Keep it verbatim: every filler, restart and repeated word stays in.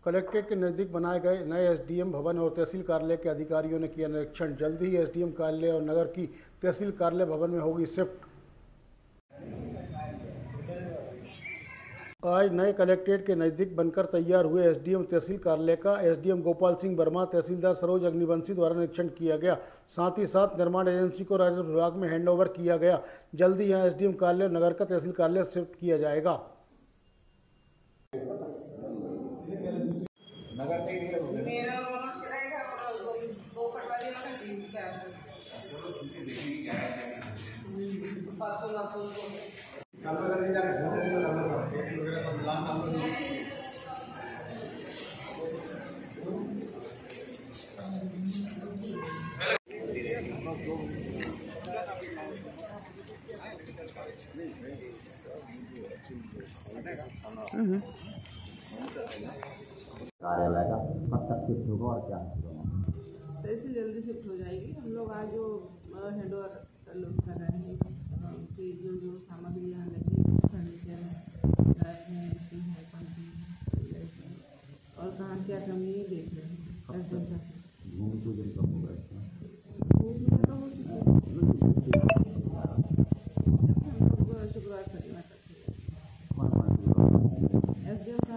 Collectorate के नजदीक बनाए गए नए एसडीएम भवन और तहसील कार्यालय के अधिकारियों ने किया निरीक्षण। जल्द ही एसडीएम कार्यालय और नगर की तहसील कार्यालय भवन में होगी शिफ्ट। आज नए कलेक्ट्रेट के नजदीक बनकर तैयार हुए एसडीएम तहसील कार्यालय का एसडीएम गोपाल सिंह वर्मा, तहसीलदार सरोज अग्निवंशी द्वारा निरीक्षण किया गया। साथ ही साथ निर्माण एजेंसी को राजस्व विभाग में हैंडओवर किया गया। जल्द ही यहाँ एसडीएम कार्यालय नगर का तहसील कार्यालय शिफ्ट किया जाएगा। नगर से ही मेरा रहेगा दो पटवारी परसों परसों कार्यालय का कब तक शिफ्ट होगा और क्या होगा? ऐसे जल्दी शिफ्ट हो जाएगी। हम लोग आज जो हैंडओवर कर रहे हैं कि जो जो सामग्री यहाँ लगी फर्नीचर है, और कहाँ क्या कमी है देख रहे हैं। भूमि पूजन कब होगा? शुक्रवार शनिवार तक एस डी एम